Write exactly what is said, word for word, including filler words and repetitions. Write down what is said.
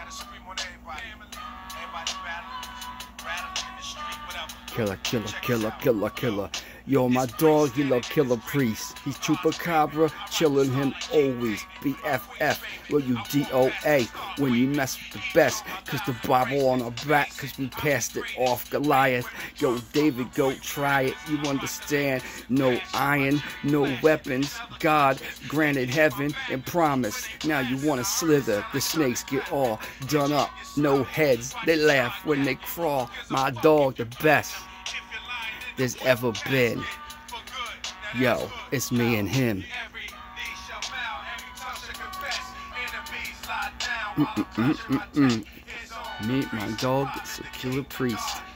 Killer, killer, killer, killer, killer. Yo, my dog, he love Killer Priest. He's Chupacabra, chillin' him always. B F F, well you D O A when you mess with the best. Cause the Bible on our back, cause we passed it off Goliath. Yo, David, go try it, you understand. No iron, no weapons. God granted heaven and promise. Now you wanna slither, the snakes get all done up. No heads, they laugh when they crawl. My dog, the best there's ever been. Yo, it's me and him. Mm -mm -mm -mm -mm. Me, my dog, it's a Killer Priest.